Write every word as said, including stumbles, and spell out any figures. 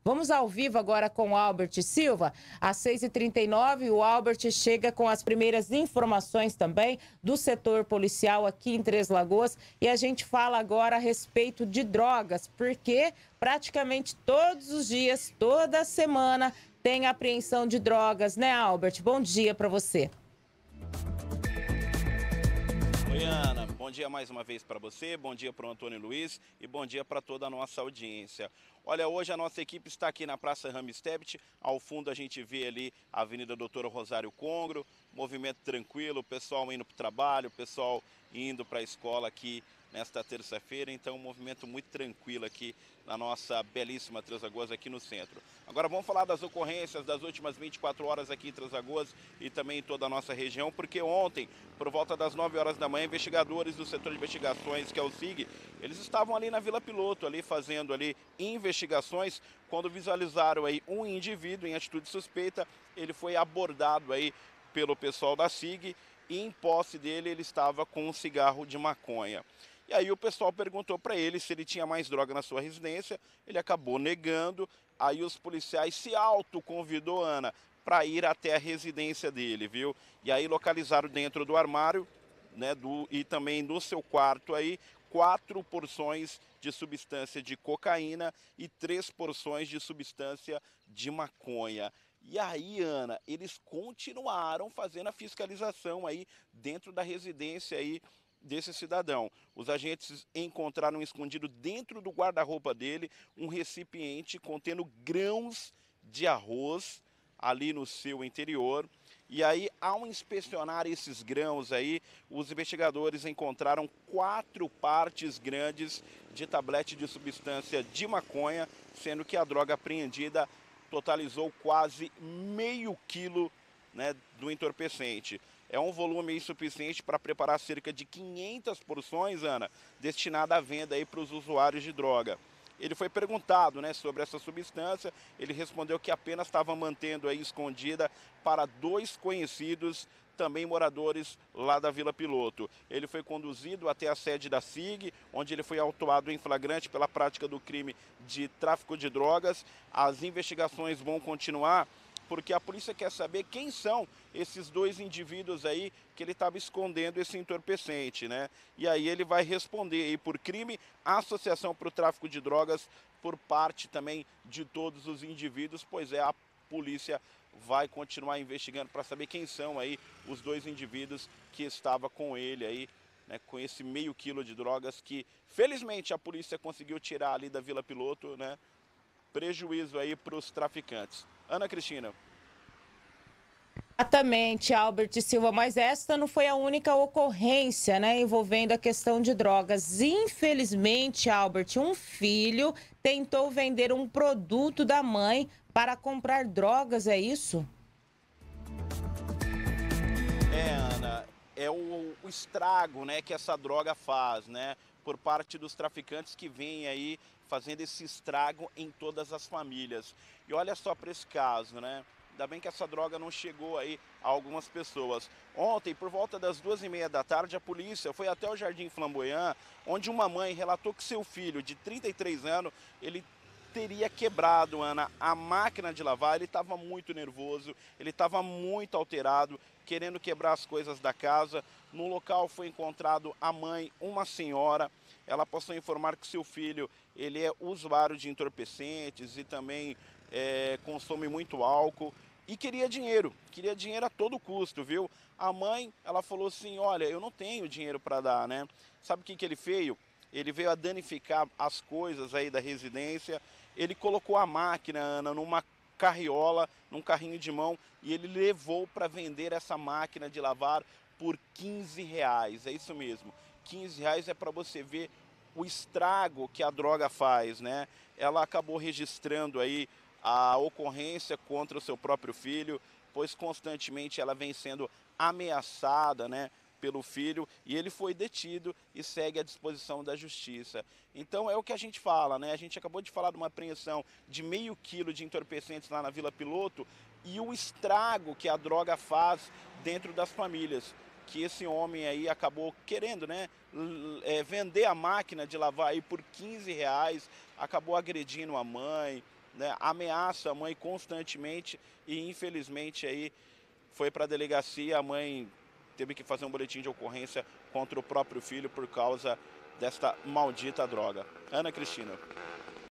Vamos ao vivo agora com o Albert Silva. Às seis e trinta e nove, o Albert chega com as primeiras informações também do setor policial aqui em Três Lagoas. E a gente fala agora a respeito de drogas, porque praticamente todos os dias, toda semana, tem apreensão de drogas, né, Albert? Bom dia para você. Oi, Ana. Bom dia mais uma vez para você, bom dia para o Antônio Luiz e bom dia para toda a nossa audiência. Olha, hoje a nossa equipe está aqui na Praça Rames Tebet. Ao fundo a gente vê ali a Avenida Doutor Rosário Congro, movimento tranquilo, o pessoal indo para o trabalho, o pessoal indo para a escola aqui nesta terça-feira. Então, um movimento muito tranquilo aqui na nossa belíssima Três Lagoas, aqui no centro. Agora vamos falar das ocorrências das últimas vinte e quatro horas aqui em Três Lagoas e também em toda a nossa região, porque ontem, por volta das nove horas da manhã, investigadores do setor de investigações, que é o S I G, eles estavam ali na Vila Piloto, ali fazendo ali investigações, quando visualizaram aí um indivíduo em atitude suspeita. Ele foi abordado aí pelo pessoal da S I G e em posse dele ele estava com um cigarro de maconha. E aí o pessoal perguntou para ele se ele tinha mais droga na sua residência, ele acabou negando. Aí os policiais se autoconvidou, Ana, para ir até a residência dele, viu? E aí localizaram dentro do armário, né, do, e também no seu quarto aí, quatro porções de substância de cocaína e três porções de substância de maconha. E aí, Ana, eles continuaram fazendo a fiscalização aí dentro da residência aí desse cidadão. Os agentes encontraram escondido dentro do guarda-roupa dele um recipiente contendo grãos de arroz ali no seu interior. E aí, ao inspecionar esses grãos aí, os investigadores encontraram quatro partes grandes de tablete de substância de maconha, sendo que a droga apreendida totalizou quase meio quilo, né, do entorpecente. É um volume suficiente para preparar cerca de quinhentas porções, Ana, destinada à venda aí para os usuários de droga. Ele foi perguntado, né, sobre essa substância, ele respondeu que apenas estava mantendo aí escondida para dois conhecidos, também moradores lá da Vila Piloto. Ele foi conduzido até a sede da S I G, onde ele foi autuado em flagrante pela prática do crime de tráfico de drogas. As investigações vão continuar, porque a polícia quer saber quem são esses dois indivíduos aí que ele estava escondendo esse entorpecente, né? E aí ele vai responder aí por crime, associação para o tráfico de drogas, por parte também de todos os indivíduos, pois é, a polícia vai continuar investigando para saber quem são aí os dois indivíduos que estavam com ele aí, né, com esse meio quilo de drogas que, felizmente, a polícia conseguiu tirar ali da Vila Piloto, né? Prejuízo aí para os traficantes. Ana Cristina. Exatamente, Albert Silva, mas esta não foi a única ocorrência, né, envolvendo a questão de drogas. Infelizmente, Albert, um filho tentou vender um produto da mãe para comprar drogas, é isso? É, Ana, é o, o estrago, né, que essa droga faz, né, por parte dos traficantes que vêm aí fazendo esse estrago em todas as famílias. E olha só para esse caso, né? Ainda bem que essa droga não chegou aí a algumas pessoas. Ontem, por volta das duas e meia da tarde, a polícia foi até o Jardim Flamboyant, onde uma mãe relatou que seu filho, de trinta e três anos, ele teria quebrado, Ana, a máquina de lavar. Ele estava muito nervoso, ele estava muito alterado, querendo quebrar as coisas da casa. No local foi encontrado a mãe, uma senhora. Ela passou a informar que seu filho, ele é usuário de entorpecentes e também é, consome muito álcool e queria dinheiro, queria dinheiro a todo custo, viu? A mãe, ela falou assim, olha, eu não tenho dinheiro para dar, né? Sabe o que, que ele fez? Ele veio a danificar as coisas aí da residência, ele colocou a máquina, Ana, numa carriola, num carrinho de mão, e ele levou para vender essa máquina de lavar por quinze reais, é isso mesmo. quinze reais é para você ver o estrago que a droga faz, né? Ela acabou registrando aí a ocorrência contra o seu próprio filho, pois constantemente ela vem sendo ameaçada, né, pelo filho, e ele foi detido e segue à disposição da justiça. Então é o que a gente fala, né? A gente acabou de falar de uma apreensão de meio quilo de entorpecentes lá na Vila Piloto e o estrago que a droga faz dentro das famílias, que esse homem aí acabou querendo, né, é, vender a máquina de lavar aí por quinze reais, acabou agredindo a mãe, né, ameaça a mãe constantemente e infelizmente aí foi para a delegacia, a mãe teve que fazer um boletim de ocorrência contra o próprio filho por causa desta maldita droga. Ana Cristina.